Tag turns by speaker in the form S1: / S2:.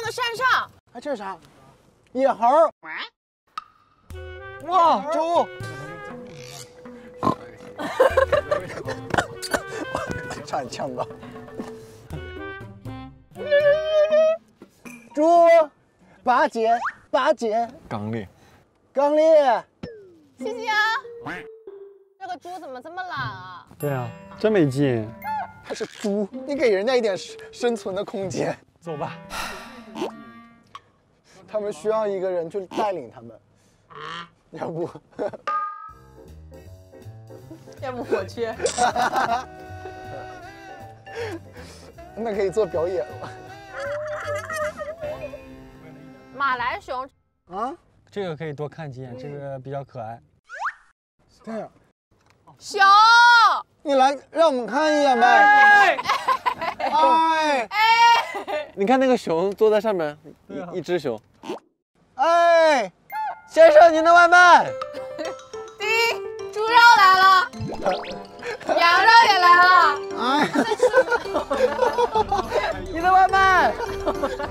S1: 个山上。
S2: 哎，这是啥？野猴。
S3: 哇，猪！
S2: 差点呛到。猪，八戒，八戒，
S3: 刚烈，
S2: 刚烈。
S1: 西西啊，这个猪怎么这么懒啊？
S4: 对啊，真没劲。
S2: 它是猪，你给人家一点生存的空间。
S4: 走吧。
S2: 他们需要一个人去带领他们，要不？
S1: 要不我去？
S2: 那可以做表演了。
S1: 马来熊
S2: 啊，
S4: 这个可以多看几眼，这个比较可爱。
S2: 对呀，
S1: 熊，
S2: 你来让我们看一眼呗。哎，
S3: 你看那个熊坐在上面，
S4: 啊
S3: 一只熊。
S2: 哎，
S3: 先生，您的外卖。
S1: 丁，猪肉来了，羊肉也来了。
S2: 哎，
S3: 你的外卖。